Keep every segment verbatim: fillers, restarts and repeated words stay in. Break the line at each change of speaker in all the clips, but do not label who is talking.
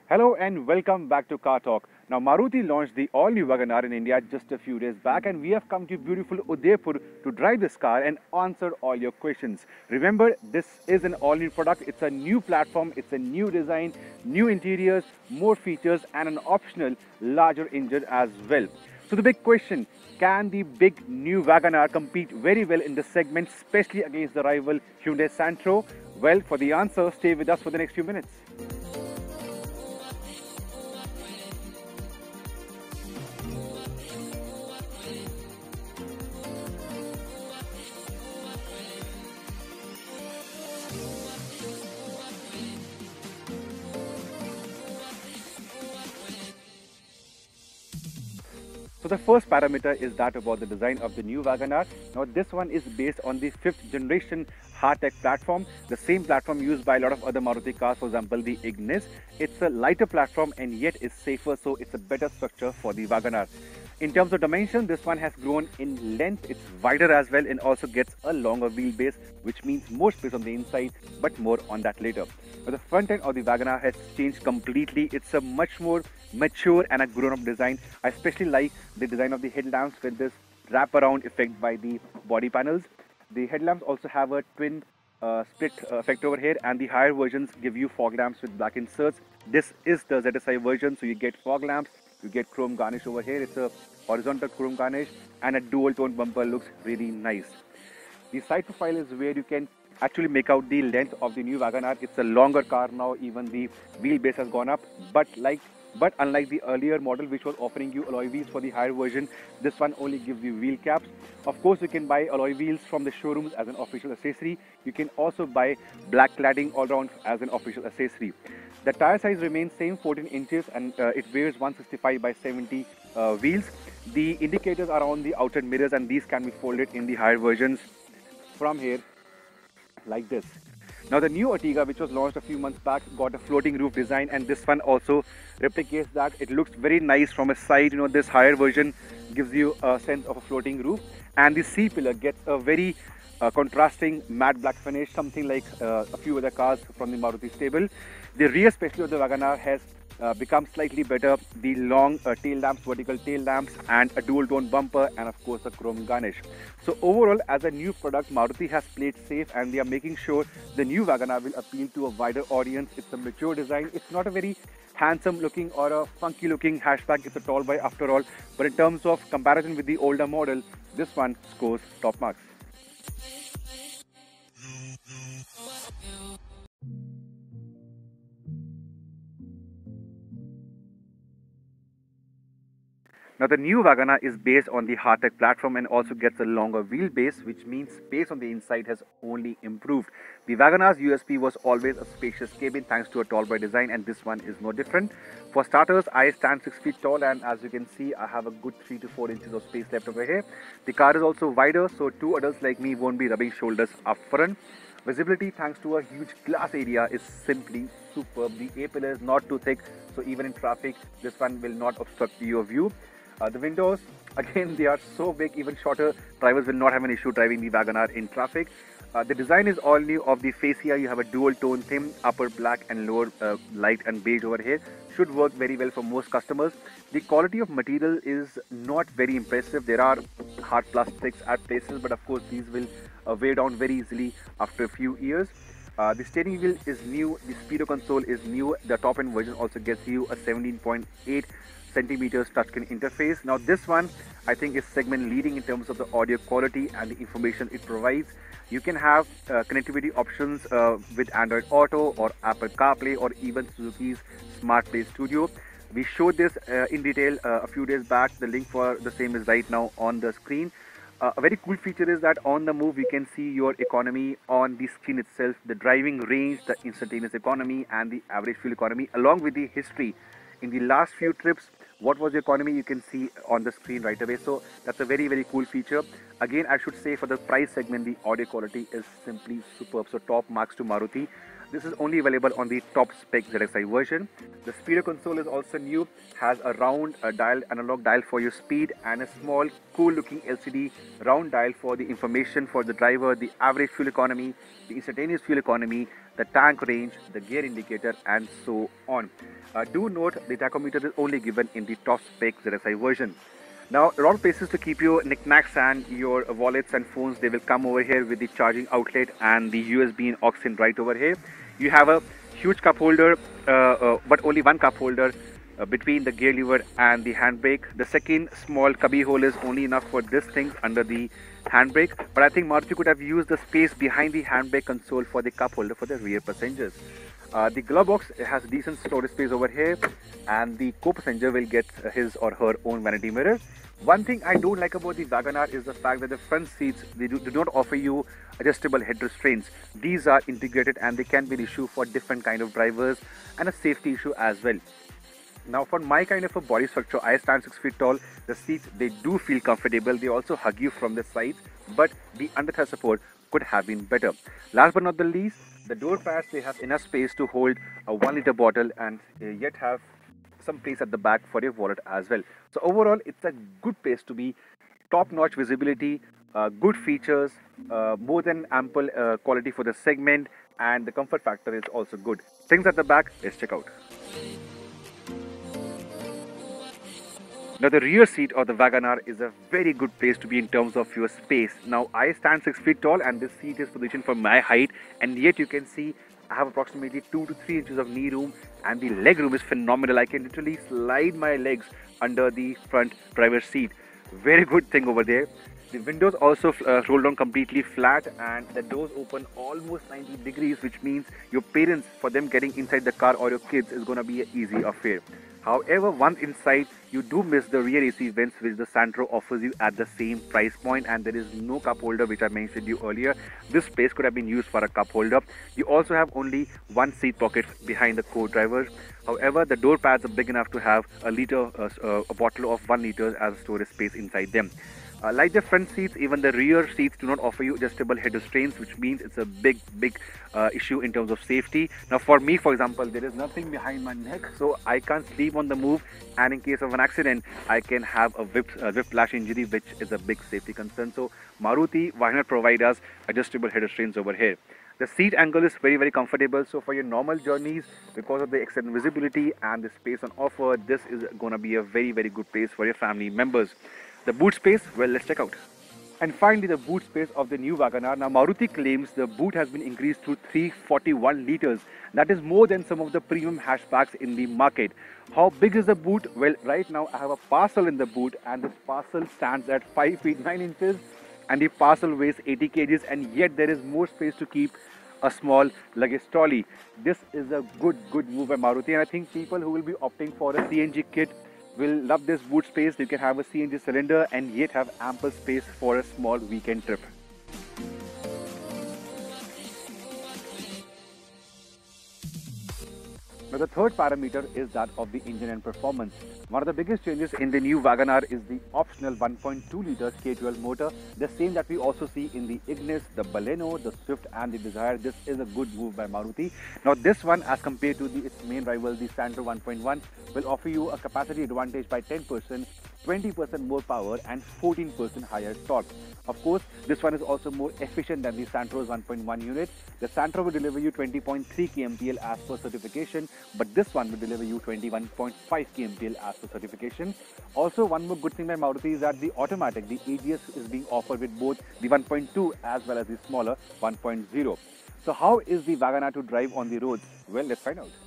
Hello and welcome back to Car Talk. Now, Maruti launched the all-new WagonR in India just a few days back, and we have come to beautiful Udaipur to drive this car and answer all your questions. Remember, this is an all-new product. It's a new platform, it's a new design, new interiors, more features, and an optional larger engine as well. So the big question, can the big new WagonR compete very well in this segment, especially against the rival Hyundai Santro? Well, for the answer, stay with us for the next few minutes. So the first parameter is that about the design of the new WagonR. Now this one is based on the fifth generation hard-tech platform, the same platform used by a lot of other Maruti cars, for example the Ignis. It's a lighter platform and yet is safer, so it's a better structure for the WagonR. In terms of dimension, this one has grown in length, it's wider as well, and also gets a longer wheelbase, which means more space on the inside, but more on that later. But the front end of the WagonR has changed completely. It's a much more mature and a grown-up design. I especially like the design of the headlamps with this wraparound effect by the body panels. The headlamps also have a twin uh, split uh, effect over here, and the higher versions give you fog lamps with black inserts. This is the Z S I version, so you get fog lamps, you get chrome garnish over here. It's a horizontal chrome garnish, and a dual tone bumper looks really nice. The side profile is where you can actually make out the length of the new WagonR. It's a longer car now, even the wheelbase has gone up, but like but unlike the earlier model which was offering you alloy wheels for the higher version, this one only gives you wheel caps. Of course, you can buy alloy wheels from the showrooms as an official accessory. You can also buy black cladding all round as an official accessory. The tire size remains same, fourteen inches, and uh, it weighs one sixty-five by seventy uh, wheels. The indicators are on the outer mirrors, and these can be folded in the higher versions from here like this. Now the new Ertiga, which was launched a few months back, got a floating roof design, and this one also replicates that. It looks very nice from a side. You know, this higher version gives you a sense of a floating roof, and the C pillar gets a very uh, contrasting matte black finish, something like uh, a few other cars from the Maruti stable. The rear, especially of the WagonR, has uh, become slightly better. The long uh, tail lamps, vertical tail lamps, and a dual tone bumper, and of course a chrome garnish. So overall, as a new product, Maruti has played safe, and they are making sure the new WagonR will appeal to a wider audience. It's a mature design. It's not a very handsome looking or a funky looking hatchback. It's a tall boy after all. But in terms of comparison with the older model, this one scores top marks. Now the new WagonR is based on the hard-tech platform and also gets a longer wheelbase, which means space on the inside has only improved. The WagonR's U S P was always a spacious cabin thanks to a tall boy design, and this one is no different. For starters, I stand six feet tall, and as you can see, I have a good three to four inches of space left over here. The car is also wider, so two adults like me won't be rubbing shoulders up front. Visibility, thanks to a huge glass area, is simply superb. The A-pillar is not too thick, so even in traffic, this one will not obstruct your view. Uh, the windows, again, they are so big, even shorter drivers will not have an issue driving the WagonR in traffic. Uh, the design is all new. Of the fascia, you have a dual tone theme, upper black and lower uh, light and beige over here. Should work very well for most customers. The quality of material is not very impressive. There are hard plastics at places, but of course these will uh, wear down very easily after a few years. Uh, the steering wheel is new, the speedo console is new. The top end version also gets you a seventeen point eight centimeters touchscreen interface. Now this one I think is segment leading in terms of the audio quality and the information it provides. You can have uh, connectivity options uh, with Android Auto or Apple CarPlay or even Suzuki's Smart Play Studio. We showed this uh, in detail uh, a few days back. The link for the same is right now on the screen. Uh, a very cool feature is that on the move you can see your economy on the screen itself, the driving range, the instantaneous economy, and the average fuel economy, along with the history. In the last few trips, What was the economy, you can see on the screen right away. So that's a very, very cool feature. Again, I should say for the price segment, the audio quality is simply superb. So top marks to Maruti. This is only available on the top spec Z X I version. The speedo console is also new, has a round uh, dial, analog dial for your speed, and a small cool looking L C D round dial for the information for the driver, the average fuel economy, the instantaneous fuel economy, the tank range, the gear indicator, and so on. Uh, do note the tachometer is only given in the top spec Z X I version. Now, a lot of places to keep your knickknacks and your wallets and phones, they will come over here with the charging outlet and the U S B and aux in right over here. You have a huge cup holder, uh, uh, but only one cup holder uh, between the gear lever and the handbrake. The second small cubby hole is only enough for this thing under the handbrake, but I think Maruti could have used the space behind the handbrake console for the cup holder for the rear passengers. Uh, the glove box has decent storage space over here, and the co-passenger will get his or her own vanity mirror. One thing I don't like about the WagonR is the fact that the front seats, they do, do not offer you adjustable head restraints. These are integrated and they can be an issue for different kind of drivers and a safety issue as well. Now, for my kind of a body structure, I stand six feet tall. The seats, they do feel comfortable. They also hug you from the sides, but the underthrust support could have been better. Last but not the least, the door pads, they have enough space to hold a one liter bottle and uh, yet have some place at the back for your wallet as well. So overall, it's a good place to be. Top-notch visibility, uh, good features, uh, more than ample uh, quality for the segment, and the comfort factor is also good. Things at the back, let's check out. Now, the rear seat of the WagonR is a very good place to be in terms of your space. Now, I stand six feet tall and this seat is positioned for my height, and yet you can see I have approximately two to three inches of knee room, and the leg room is phenomenal. I can literally slide my legs under the front driver's seat. Very good thing over there. The windows also uh, roll down completely flat, and the doors open almost ninety degrees, which means your parents, for them getting inside the car, or your kids, is going to be an easy affair. However, once inside, you do miss the rear A C vents which the Santro offers you at the same price point, and there is no cup holder, which I mentioned you earlier. This space could have been used for a cup holder. You also have only one seat pocket behind the co-driver. However, the door pads are big enough to have a liter, uh, uh, a bottle of one liter as storage space inside them. Uh, like the front seats, even the rear seats do not offer you adjustable head restraints, which means it's a big, big uh, issue in terms of safety. Now, for me, for example, there is nothing behind my neck, so I can't sleep on the move. And in case of an accident, I can have a whip, uh, whiplash injury, which is a big safety concern. So, Maruti, why not provide us adjustable head restraints over here? The seat angle is very, very comfortable. So, for your normal journeys, because of the excellent visibility and the space on offer, this is going to be a very, very good place for your family members. The boot space, well, let's check out. And finally, the boot space of the new WagonR. Now, Maruti claims the boot has been increased to three hundred forty-one liters. That is more than some of the premium hatchbacks in the market. How big is the boot? Well, right now, I have a parcel in the boot, and this parcel stands at five feet nine inches, and the parcel weighs eighty kilograms, and yet there is more space to keep a small luggage trolley. This is a good, good move by Maruti, and I think people who will be opting for a C N G kit will love this boot space. You can have a C N G cylinder and yet have ample space for a small weekend trip. Now, the third parameter is that of the engine and performance. One of the biggest changes in the new WagonR is the optional one point two liter K twelve motor, the same that we also see in the Ignis, the Baleno, the Swift and the Desire. This is a good move by Maruti. Now, this one, as compared to the, its main rival, the Santro one point one, will offer you a capacity advantage by ten percent, twenty percent more power and fourteen percent higher torque. Of course, this one is also more efficient than the Santro's one point one unit. The Santro will deliver you twenty point three kilometers per hour as per certification, but this one will deliver you twenty-one point five kilometers per hour as per certification. Also, one more good thing by Maruti is that the automatic, the A G S, is being offered with both the one point two as well as the smaller one point zero. So how is the WagonR to drive on the roads? Well, let's find out.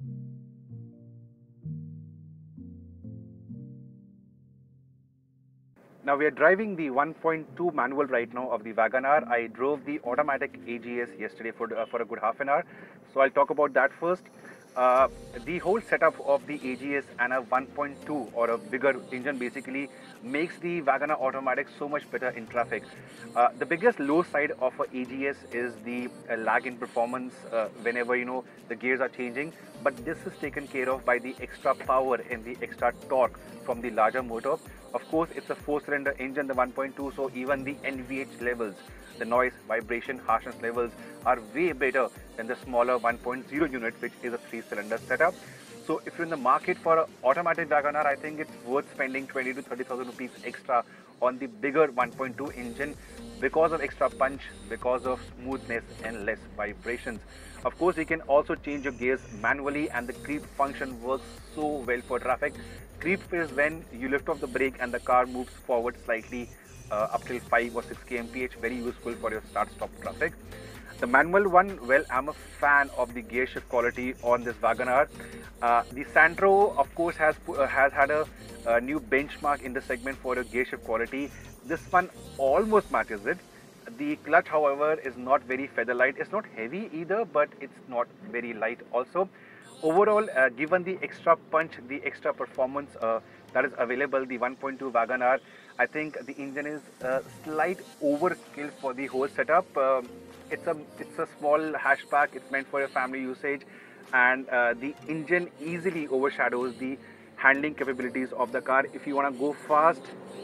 Now we are driving the one point two manual right now of the WagonR. I drove the automatic A G S yesterday for, uh, for a good half an hour. So I'll talk about that first. Uh, the whole setup of the A G S and a one point two or a bigger engine basically makes the WagonR automatic so much better in traffic. Uh, the biggest low side of a AGS is the uh, lag in performance uh, whenever you know the gears are changing, but this is taken care of by the extra power and the extra torque from the larger motor. Of course, it's a four-cylinder engine, the one point two, so even the N V H levels, the noise, vibration, harshness levels are way better than the smaller one point oh unit, which is a three-cylinder setup. So if you're in the market for an automatic WagonR, I think it's worth spending twenty to thirty thousand rupees extra on the bigger one point two engine because of extra punch, because of smoothness and less vibrations. Of course, you can also change your gears manually, and the creep function works so well for traffic. Creep is when you lift off the brake and the car moves forward slightly uh, up till five or six kilometers per hour, very useful for your start-stop traffic. The manual one, well, I'm a fan of the gear shift quality on this WagonR. Uh, the Sandro, of course, has uh, has had a, a new benchmark in the segment for a gear shift quality. This one almost matches it. The clutch, however, is not very feather light. It's not heavy either, but it's not very light also. Overall, uh, given the extra punch, the extra performance uh, that is available, the one point two WagonR, I think the engine is a slight overkill for the whole setup. Uh, it's a it's a small hatchback. It's meant for a family usage, and uh, the engine easily overshadows the handling capabilities of the car. If you want to go fast,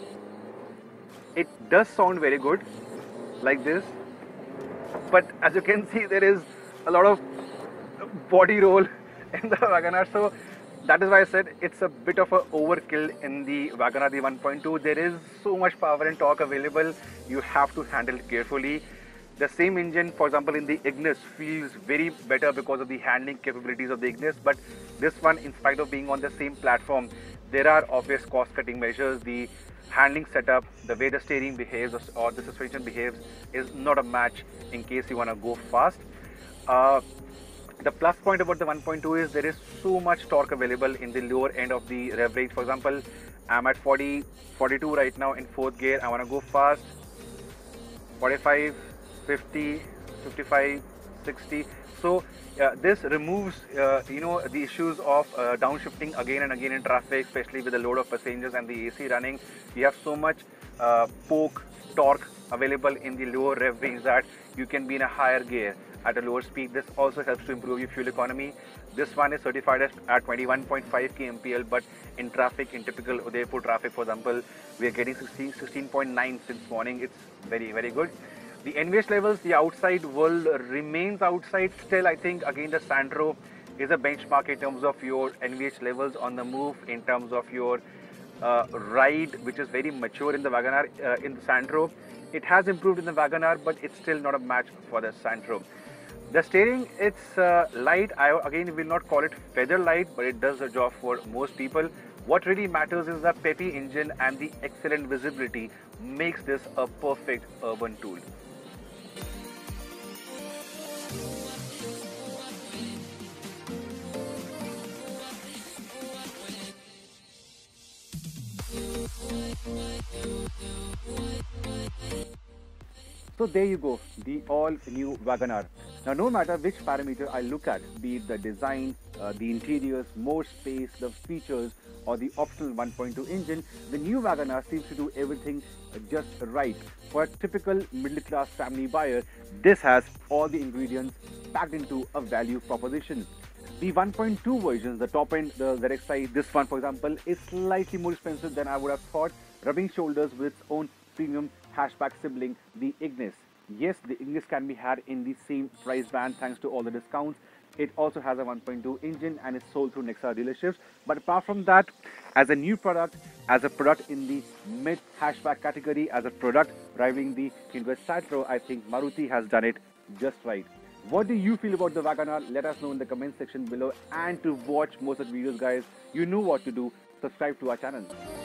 it does sound very good, like this. But as you can see, there is a lot of body roll in the WagonR, so that is why I said it's a bit of a overkill in the WagonR, the one point two. There is so much power and torque available, you have to handle it carefully. The same engine, for example, in the Ignis feels very better because of the handling capabilities of the Ignis, but this one, in spite of being on the same platform, there are obvious cost-cutting measures. The handling setup, the way the steering behaves or the suspension behaves is not a match in case you want to go fast. Uh, the plus point about the one point two is there is so much torque available in the lower end of the rev range. For example, I'm at forty, forty-two right now in fourth gear. I want to go fast, forty-five, fifty, fifty-five, sixty. So uh, this removes uh, you know the issues of uh, downshifting again and again in traffic, especially with the load of passengers and the A C running. You have so much uh, poke torque available in the lower rev range that you can be in a higher gear at a lower speed. This also helps to improve your fuel economy. This one is certified at twenty-one point five kilometers per hour, but in traffic, in typical Udaipur traffic, for example, we are getting sixteen point nine since morning. It's very, very good. The N V H levels, the outside world remains outside. Still, I think, again, the Sandro is a benchmark in terms of your N V H levels on the move, in terms of your uh, ride, which is very mature in the WagonR. Uh, in the Sandro, it has improved in the WagonR, but it's still not a match for the Sandro. The steering, it's uh, light. I again will not call it feather light, but it does the job for most people. What really matters is the peppy engine, and the excellent visibility makes this a perfect urban tool. So there you go, the all-new WagonR. Now, no matter which parameter I look at, be it the design, uh, the interiors, more space, the features, or the optional one point two engine, the new WagonR seems to do everything just right. For a typical middle-class family buyer, this has all the ingredients packed into a value proposition. The one point two versions, the top end, the Z X I, this one for example, is slightly more expensive than I would have thought, rubbing shoulders with its own premium hatchback sibling, the Ignis. Yes, the Ignis can be had in the same price band thanks to all the discounts. It also has a one point two engine and is sold through Nexa dealerships. But apart from that, as a new product, as a product in the mid hatchback category, as a product rivaling the Hyundai Sandro, I think Maruti has done it just right. What do you feel about the WagonR? Let us know in the comment section below. And to watch more such videos, guys, you know what to do. Subscribe to our channel.